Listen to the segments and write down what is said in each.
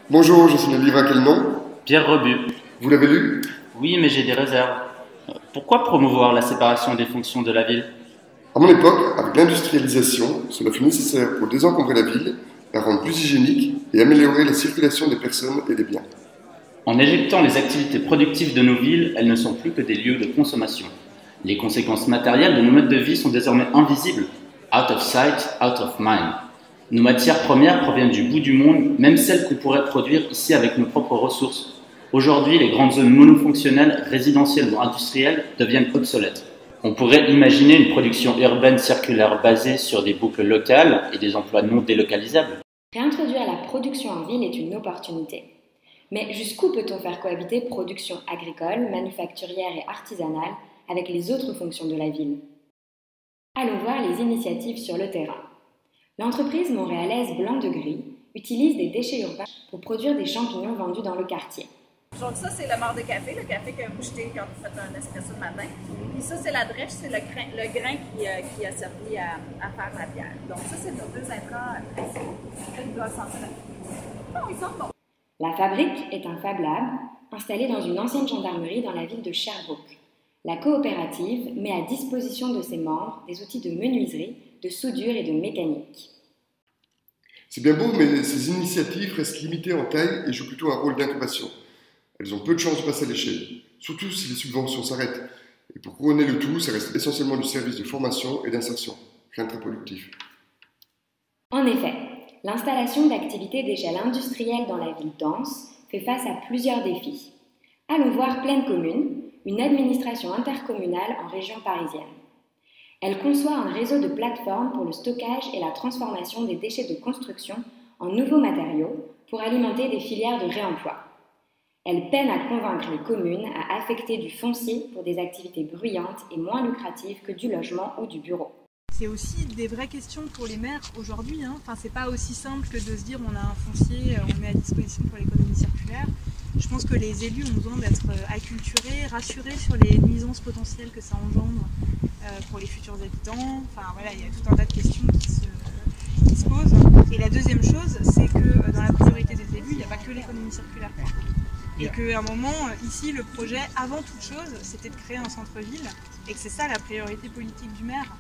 Bonjour, je signe le livre à quel nom? Pierre Rebu. Vous l'avez lu? Oui, mais j'ai des réserves. Pourquoi promouvoir la séparation des fonctions de la ville? À mon époque, avec l'industrialisation, cela fut nécessaire pour désencombrer la ville, la rendre plus hygiénique et améliorer la circulation des personnes et des biens. En éjectant les activités productives de nos villes, elles ne sont plus que des lieux de consommation. Les conséquences matérielles de nos modes de vie sont désormais invisibles. Out of sight, out of mind. Nos matières premières proviennent du bout du monde, même celles qu'on pourrait produire ici avec nos propres ressources. Aujourd'hui, les grandes zones monofonctionnelles, résidentielles ou industrielles, deviennent obsolètes. On pourrait imaginer une production urbaine circulaire basée sur des boucles locales et des emplois non délocalisables. Réintroduire la production en ville est une opportunité. Mais jusqu'où peut-on faire cohabiter production agricole, manufacturière et artisanale avec les autres fonctions de la ville? Allons voir les initiatives sur le terrain. L'entreprise montréalaise Blanc de Gris utilise des déchets urbains pour produire des champignons vendus dans le quartier. Donc ça, c'est le marc de café, le café que vous jetez quand vous faites un espresso le matin. Puis ça, c'est la drèche, c'est le grain qui a servi à faire la bière. Donc ça, c'est nos deux intrants principaux. Ils doivent sentir la... Oh, ils sont bons. La fabrique est un Fab Lab installé dans une ancienne gendarmerie dans la ville de Sherbrooke. La coopérative met à disposition de ses membres des outils de menuiserie, de soudure et de mécanique. C'est bien beau, mais ces initiatives restent limitées en taille et jouent plutôt un rôle d'incubation. Elles ont peu de chances de passer à l'échelle, surtout si les subventions s'arrêtent. Et pour couronner le tout, ça reste essentiellement du service de formation et d'insertion, rien de très productif. En effet, l'installation d'activités d'échelle industrielle dans la ville dense fait face à plusieurs défis. Allons voir Plaine Commune, une administration intercommunale en région parisienne. Elle conçoit un réseau de plateformes pour le stockage et la transformation des déchets de construction en nouveaux matériaux pour alimenter des filières de réemploi. Elle peine à convaincre les communes à affecter du foncier pour des activités bruyantes et moins lucratives que du logement ou du bureau. C'est aussi des vraies questions pour les maires aujourd'hui. Enfin, c'est pas aussi simple que de se dire on a un foncier, on le met à disposition pour l'économie circulaire. Je pense que les élus ont besoin d'être acculturés, rassurés sur les nuisances potentielles que ça engendre pour les futurs habitants. Enfin voilà, il y a tout un tas de questions qui se posent. Et la deuxième chose, c'est que dans la priorité des élus, il n'y a pas que l'économie circulaire. Et qu'à un moment, ici, le projet, avant toute chose, c'était de créer un centre-ville et que c'est ça la priorité politique du maire.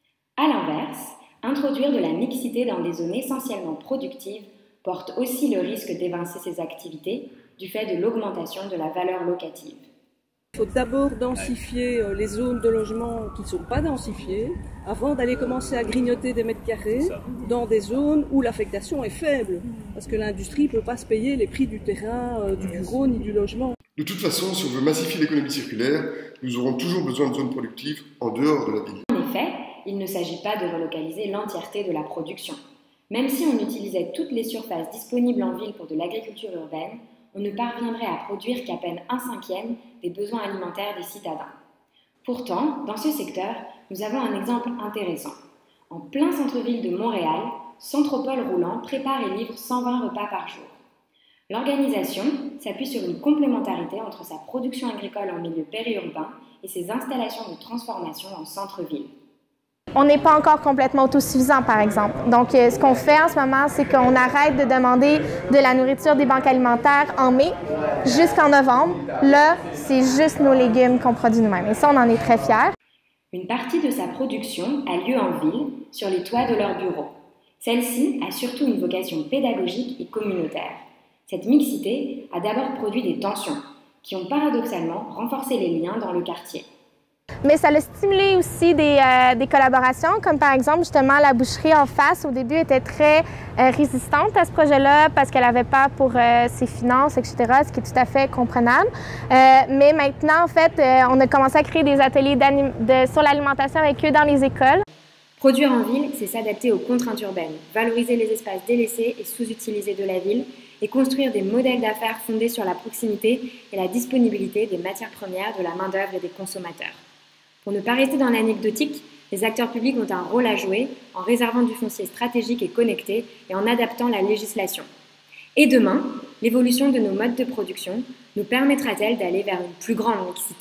A l'inverse, introduire de la mixité dans des zones essentiellement productives porte aussi le risque d'évincer ces activités du fait de l'augmentation de la valeur locative. Il faut d'abord densifier les zones de logement qui ne sont pas densifiées avant d'aller commencer à grignoter des mètres carrés dans des zones où l'affectation est faible. Parce que l'industrie ne peut pas se payer les prix du terrain, du bureau ni du logement. De toute façon, si on veut massifier l'économie circulaire, nous aurons toujours besoin de zones productives en dehors de la ville. En effet, il ne s'agit pas de relocaliser l'entièreté de la production. Même si on utilisait toutes les surfaces disponibles en ville pour de l'agriculture urbaine, on ne parviendrait à produire qu'à peine 1/5 des besoins alimentaires des citadins. Pourtant, dans ce secteur, nous avons un exemple intéressant. En plein centre-ville de Montréal, Centropole Roulant prépare et livre 120 repas par jour. L'organisation s'appuie sur une complémentarité entre sa production agricole en milieu périurbain et ses installations de transformation en centre-ville. On n'est pas encore complètement autosuffisant, par exemple. Donc, ce qu'on fait en ce moment, c'est qu'on arrête de demander de la nourriture des banques alimentaires en mai jusqu'en novembre. Là, c'est juste nos légumes qu'on produit nous-mêmes. Et ça, on en est très fiers. Une partie de sa production a lieu en ville, sur les toits de leurs bureaux. Celle-ci a surtout une vocation pédagogique et communautaire. Cette mixité a d'abord produit des tensions, qui ont paradoxalement renforcé les liens dans le quartier. Mais ça a stimulé aussi des collaborations, comme par exemple justement la boucherie en face au début était très résistante à ce projet-là parce qu'elle n'avait pas pour ses finances, etc., ce qui est tout à fait comprenable. Mais maintenant, en fait, on a commencé à créer des ateliers sur l'alimentation avec eux dans les écoles. Produire en ville, c'est s'adapter aux contraintes urbaines, valoriser les espaces délaissés et sous-utilisés de la ville et construire des modèles d'affaires fondés sur la proximité et la disponibilité des matières premières, de la main-d'œuvre et des consommateurs. Pour ne pas rester dans l'anecdotique, les acteurs publics ont un rôle à jouer en réservant du foncier stratégique et connecté et en adaptant la législation. Et demain, l'évolution de nos modes de production nous permettra-t-elle d'aller vers une plus grande mixité ?